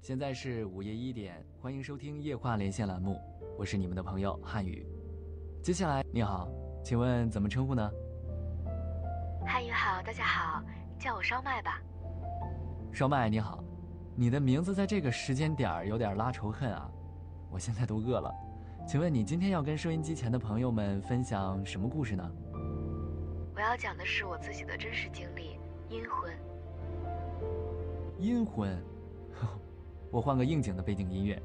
现在是午夜1点，欢迎收听夜话连线栏目，我是你们的朋友汉语。接下来，你好，请问怎么称呼呢？ 汉语好，大家好，叫我烧麦吧。 烧麦你好，你的名字在这个时间点有点拉仇恨啊，我现在都饿了。请问你今天要跟收音机前的朋友们分享什么故事呢？ 我要讲的是我自己的真实经历，阴婚。 阴婚，我换个应景的背景音乐。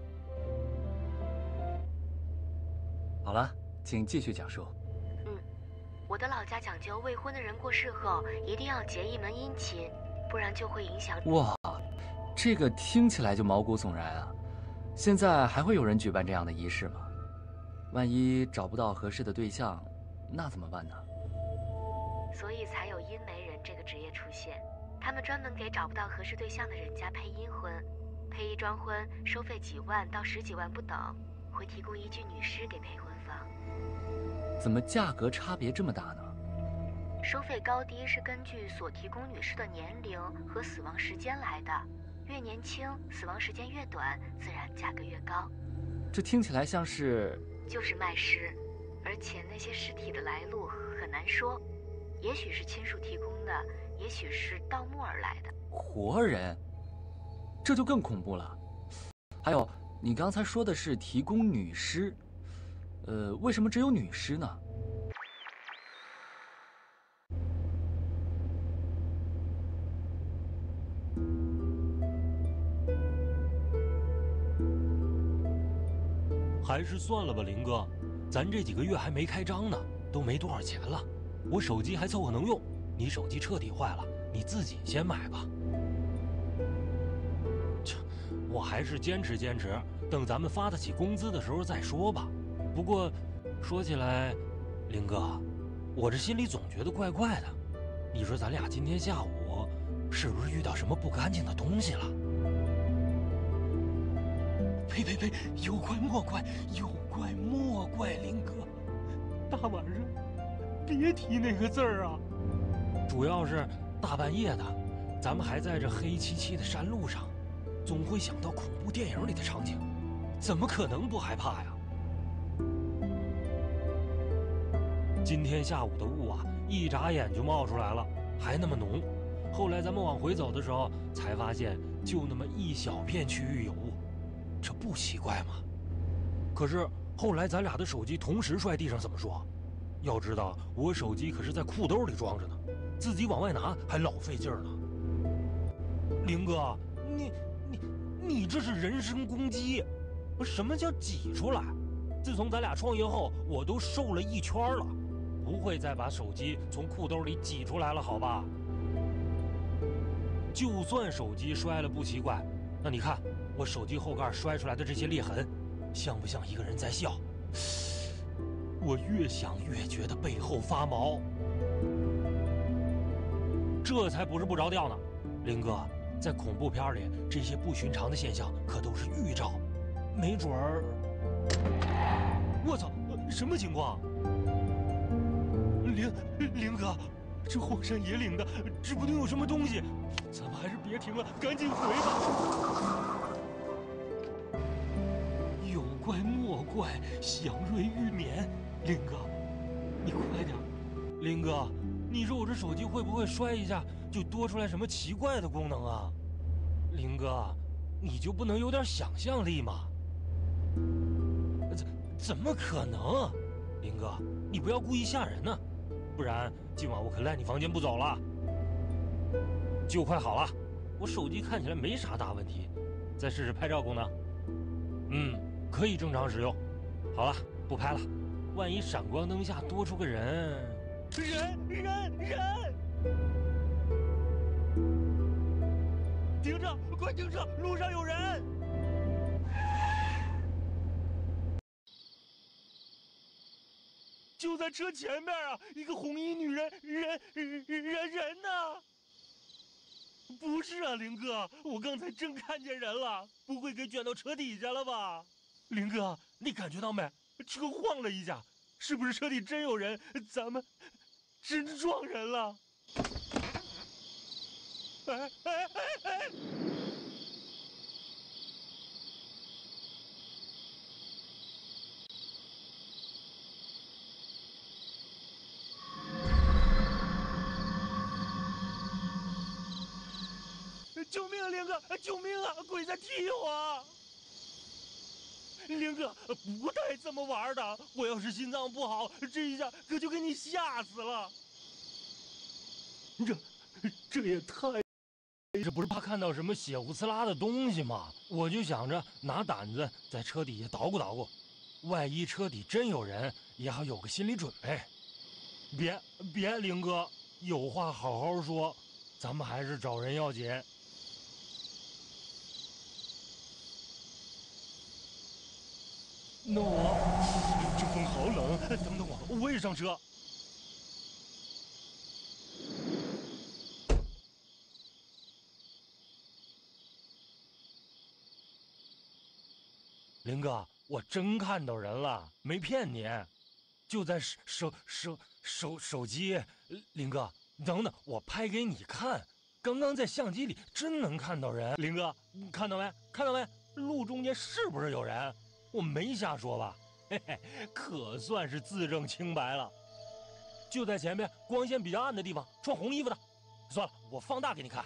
好了，请继续讲述。 我的老家讲究未婚的人过世后一定要结一门姻亲，不然就会影响。 哇，这个听起来就毛骨悚然啊！现在还会有人举办这样的仪式吗？万一找不到合适的对象，那怎么办呢？ 所以才有阴媒人这个职业出现，他们专门给找不到合适对象的人家配阴婚，配一桩婚收费几万到10几万不等，会提供一具女尸给陪婚方。 怎么价格差别这么大呢？ 收费高低是根据所提供女士的年龄和死亡时间来的，越年轻死亡时间越短，自然价格越高。 这听起来像是就是卖尸，而且那些尸体的来路很难说，也许是亲属提供的，也许是盗墓而来的活人，这就更恐怖了。还有，你刚才说的是提供女尸，为什么只有女尸呢？ 还是算了吧，林哥，咱这几个月还没开张呢，都没多少钱了。我手机还凑合能用，你手机彻底坏了，你自己先买吧。我还是坚持，等咱们发得起工资的时候再说吧。不过，说起来，林哥，我这心里总觉得怪怪的。你说咱俩今天下午是不是遇到什么不干净的东西了？呸！有怪莫怪，林哥，大晚上别提那个字儿啊！主要是大半夜的，咱们还在这黑漆漆的山路上，总会想到恐怖电影里的场景，怎么可能不害怕呀？今天下午的雾啊，一眨眼就冒出来了，还那么浓。后来咱们往回走的时候，才发现就那么一小片区域有雾。这不奇怪吗？可是后来咱俩的手机同时摔地上，怎么说？要知道我手机可是在裤兜里装着呢，自己往外拿还老费劲儿呢。林哥，你这是人身攻击！什么叫挤出来？自从咱俩创业后，我都瘦了1圈了，不会再把手机从裤兜里挤出来了，好吧？就算手机摔了不奇怪，那你看我手机后盖摔出来的这些裂痕，像不像一个人在笑？我越想越觉得背后发毛，这才不是不着调呢。林哥，在恐怖片里，这些不寻常的现象可都是预兆，没准儿……我操，什么情况？林哥，这荒山野岭的，指不定有什么东西，咱们还是别停了，赶紧回吧。有怪莫怪，祥瑞玉绵。林哥，你快点！林哥，你说我这手机会不会摔一下就多出来什么奇怪的功能啊？林哥，你就不能有点想象力吗？怎么可能？林哥，你不要故意吓人呢，不然今晚我可赖你房间不走了。就快好了，我手机看起来没啥大问题，再试试拍照功能。可以正常使用。好了，不拍了，万一闪光灯下多出个人！人！停车！快停车！路上有人！就在车前面啊，一个红衣女人，人呢？不是啊，林哥，我刚才真看见人了，不会给卷到车底下了吧？林哥，你感觉到没？车晃了一下，是不是车底真有人？咱们真撞人了！ 林哥，救命啊！鬼在踢我！林哥，不带这么玩的，我要是心脏不好，这一下可就给你吓死了。这也太……这不是怕看到什么血呼呲啦的东西吗？我就想着拿胆子在车底下捣鼓捣鼓，万一车底真有人，也好有个心理准备。别，林哥，有话好好说，咱们还是找人要紧。那这风好冷，等我也上车。林哥，我真看到人了，没骗你，就在手机。林哥，等等，我拍给你看，刚刚在相机里真能看到人。林哥，看到没？看到没？路中间是不是有人？我没瞎说吧？嘿嘿，可算是自证清白了。就在前面光线比较暗的地方，穿红衣服的。算了，我放大给你看。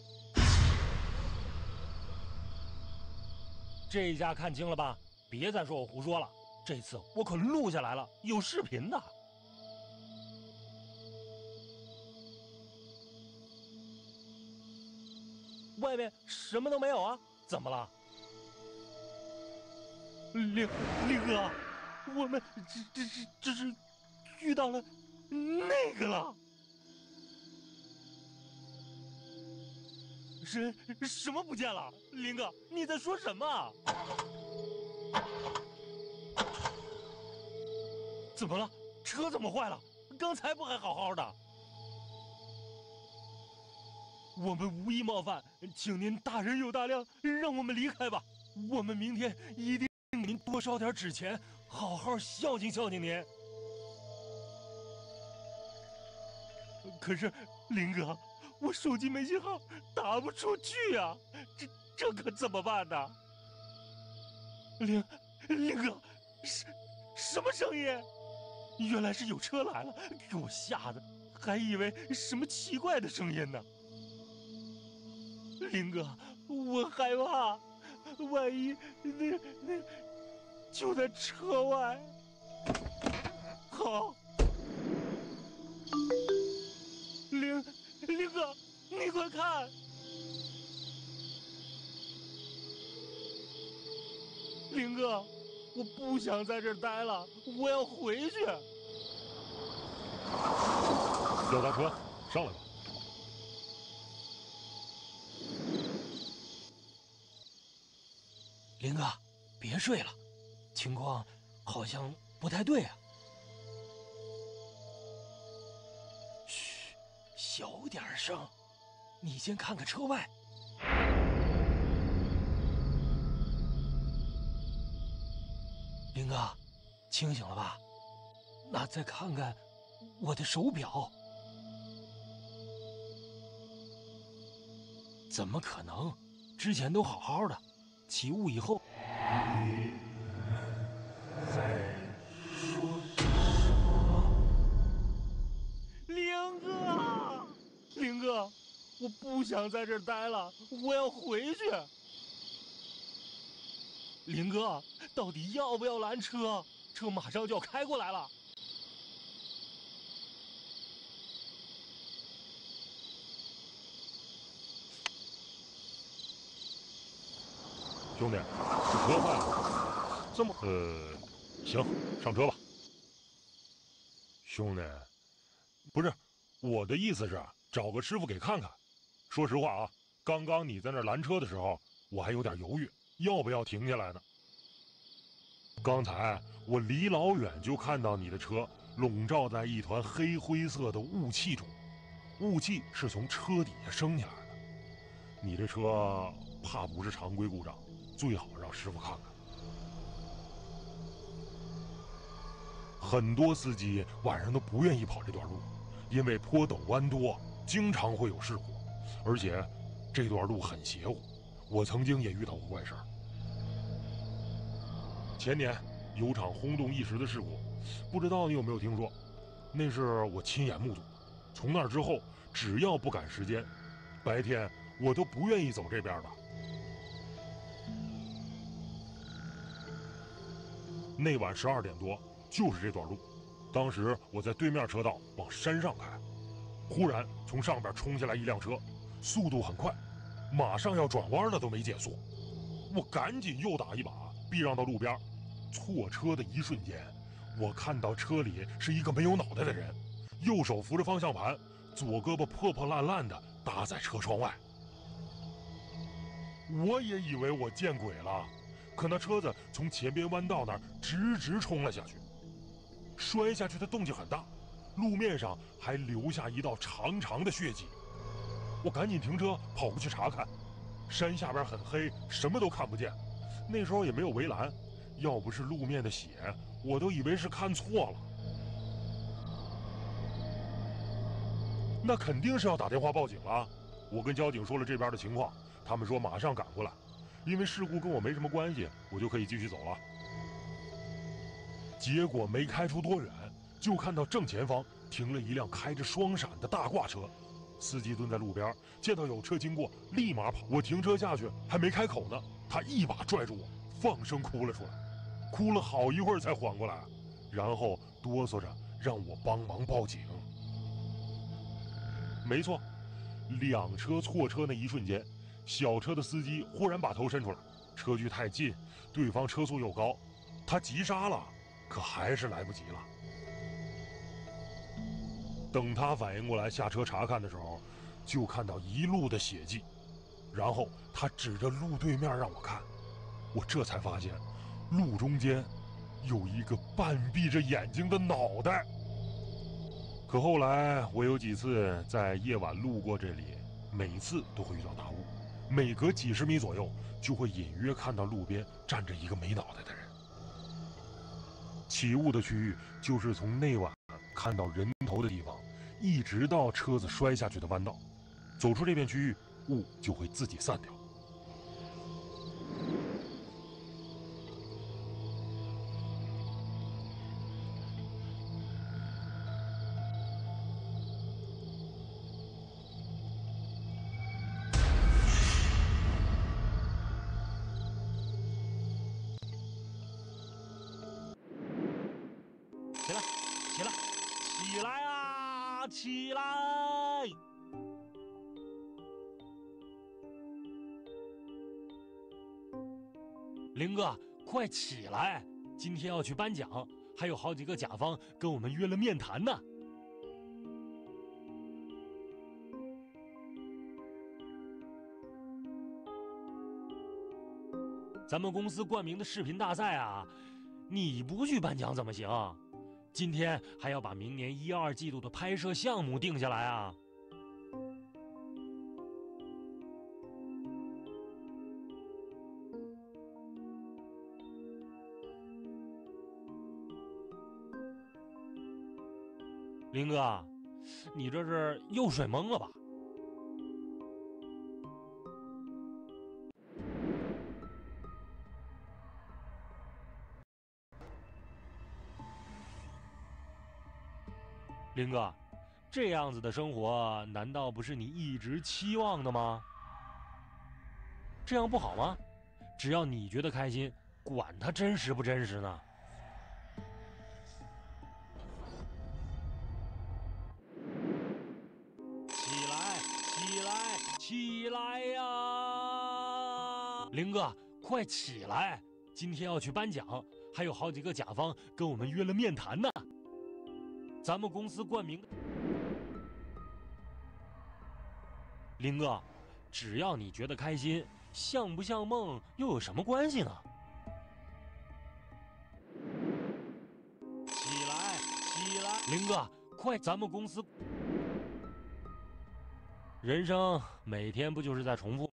这下看清了吧？别再说我胡说了，这次我可录下来了，有视频的。外面什么都没有啊？怎么了？林哥，我们这是遇到了那个了。什么不见了？林哥，你在说什么？怎么了？车怎么坏了？刚才不还好好的？我们无意冒犯，请您大人有大量，让我们离开吧。我们明天一定给您多烧点纸钱，好好孝敬孝敬您。可是林哥，我手机没信号，打不出去呀，这可怎么办呢？林哥，什么声音？原来是有车来了，给我吓得，还以为什么奇怪的声音呢。林哥，我害怕，万一那就在车外。好，林哥，你快看，林哥，我不想在这儿待了，我要回去。 要搭车，上来吧。 林哥，别睡了，情况好像不太对啊。嘘，小点声，你先看看车外。林哥，清醒了吧？那再看看我的手表。怎么可能？之前都好好的。起雾以后，你在说什么？林哥，我不想在这儿待了，我要回去。林哥，到底要不要拦车？车马上就要开过来了。 兄弟，这车坏了，这么行，上车吧。兄弟，不是，我的意思是找个师傅给看看。说实话啊，刚刚你在那拦车的时候，我还有点犹豫，要不要停下来呢？刚才我离老远就看到你的车笼罩在一团黑灰色的雾气中，雾气是从车底下升起来的。你这车怕不是常规故障。最好让师傅看看。很多司机晚上都不愿意跑这段路，因为坡陡弯多，经常会有事故，而且这段路很邪乎，我曾经也遇到过怪事儿。前年有场轰动一时的事故，不知道你有没有听说？那是我亲眼目睹的。从那之后，只要不赶时间，白天我都不愿意走这边的。那晚12点多，就是这段路。当时我在对面车道往山上开，忽然从上边冲下来一辆车，速度很快，马上要转弯了都没减速。我赶紧右打一把，避让到路边。错车的一瞬间，我看到车里是一个没有脑袋的人，右手扶着方向盘，左胳膊破破烂烂的搭在车窗外。我也以为我见鬼了，可那车子从前边弯道那儿直冲了下去，摔下去的动静很大，路面上还留下一道长长的血迹。我赶紧停车跑过去查看，山下边很黑，什么都看不见。那时候也没有围栏，要不是路面的血，我都以为是看错了。那肯定是要打电话报警了。我跟交警说了这边的情况，他们说马上赶过来，因为事故跟我没什么关系，我就可以继续走了。结果没开出多远，就看到正前方停了一辆开着双闪的大挂车，司机蹲在路边，见到有车经过，立马跑。我停车下去，还没开口呢，他一把拽住我，放声哭了出来，哭了好一会儿才缓过来，然后哆嗦着让我帮忙报警。没错，两车错车那一瞬间，小车的司机忽然把头伸出来，车距太近，对方车速又高，他急刹了，可还是来不及了。等他反应过来下车查看的时候，就看到一路的血迹，然后他指着路对面让我看，我这才发现路中间有一个半闭着眼睛的脑袋。可后来我有几次在夜晚路过这里，每次都会遇到大雾，每隔几十米左右就会隐约看到路边站着一个没脑袋的人。起雾的区域就是从那晚看到人头的地方，一直到车子摔下去的弯道，走出这片区域，雾就会自己散掉。 起来啊！起来！林哥，快起来！今天要去颁奖，还有好几个甲方跟我们约了面谈呢。咱们公司冠名的视频大赛啊，你不去颁奖怎么行？今天还要把明年1、2季度的拍摄项目定下来啊！林哥，你这是又水懵了吧？林哥，这样子的生活难道不是你一直期望的吗？这样不好吗？只要你觉得开心，管它真实不真实呢？起来，起来，起来呀！林哥，快起来！今天要去颁奖，还有好几个甲方跟我们约了面谈呢。咱们公司冠名的林哥，只要你觉得开心，像不像梦又有什么关系呢？起来，起来！林哥，快！咱们公司人生每天不就是在重复？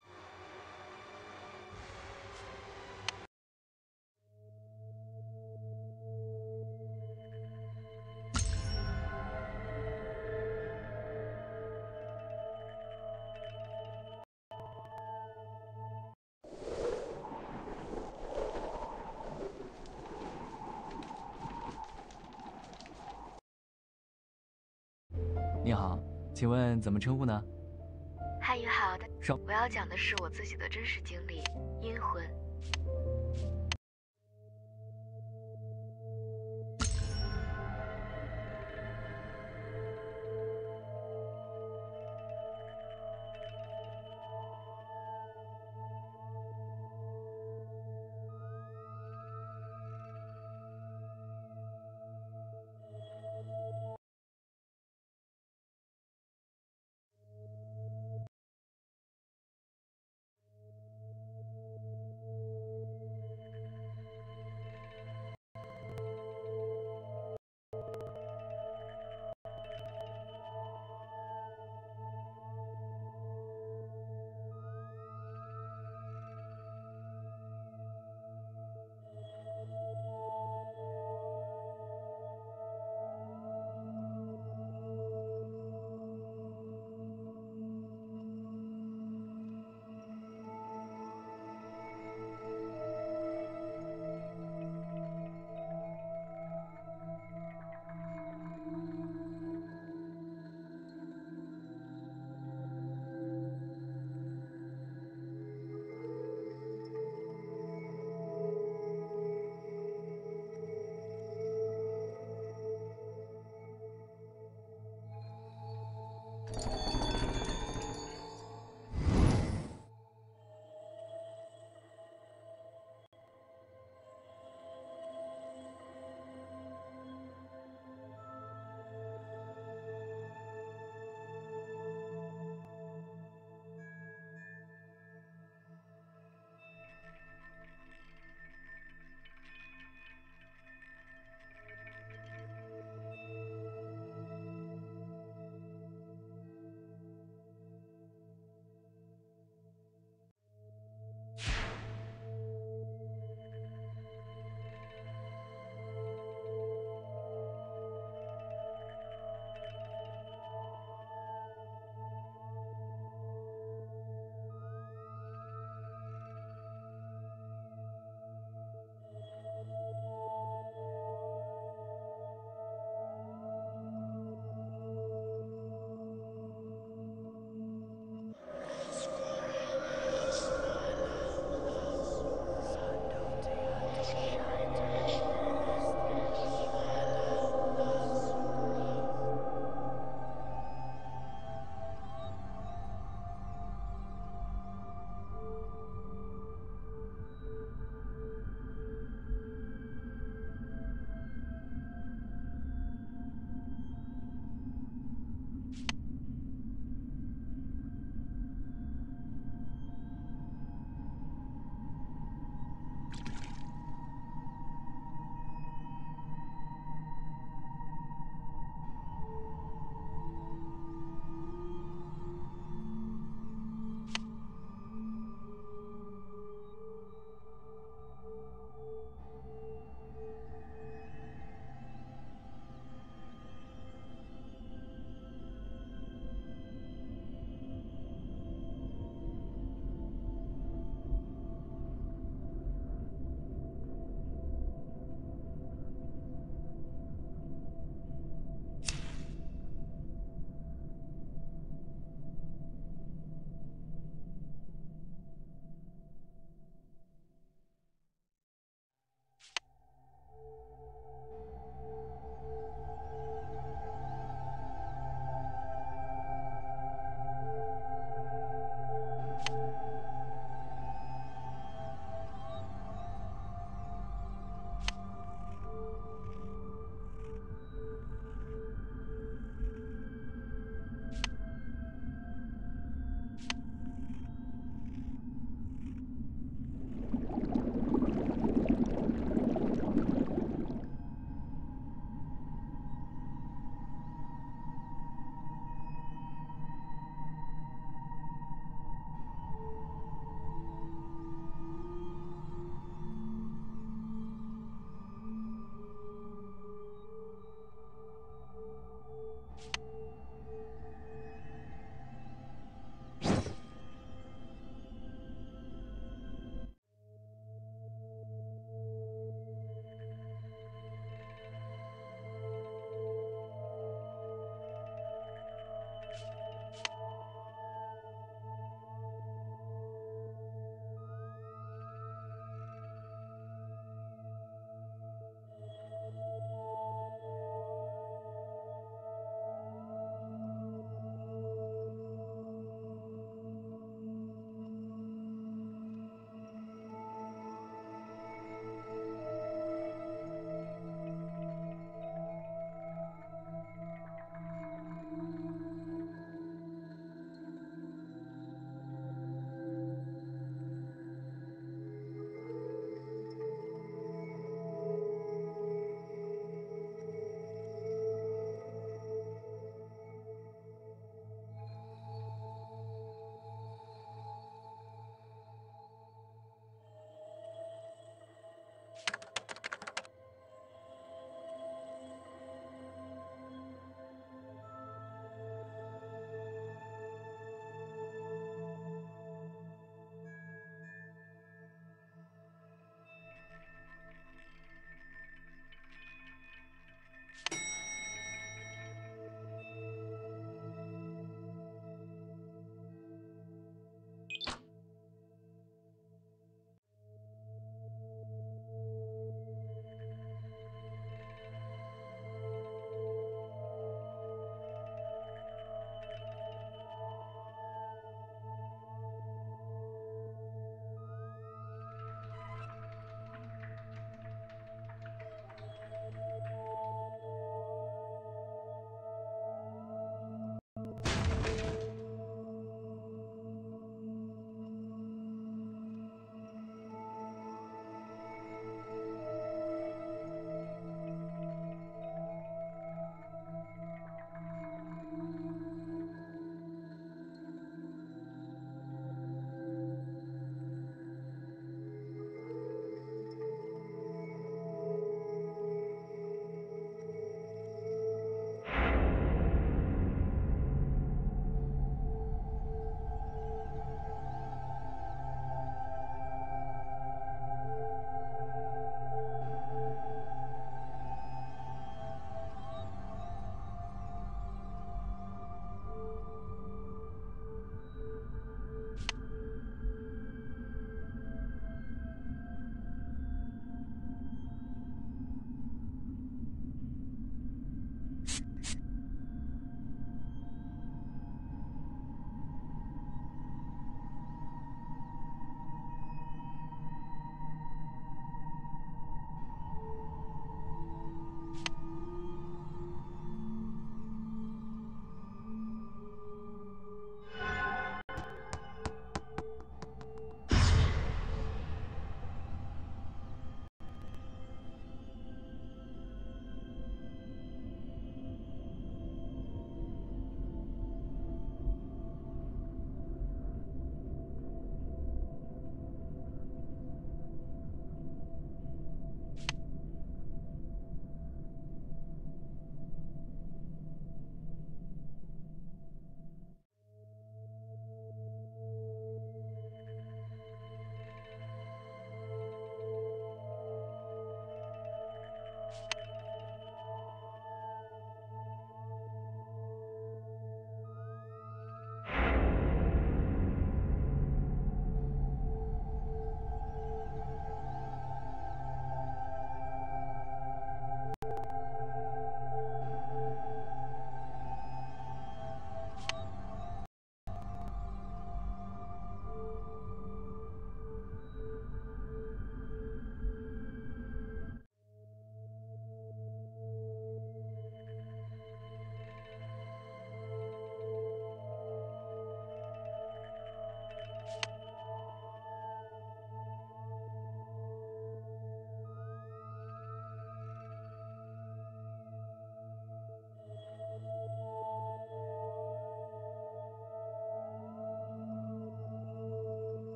你好，请问怎么称呼呢？ 汉语好的， 什我要讲的是我自己的真实经历——阴婚。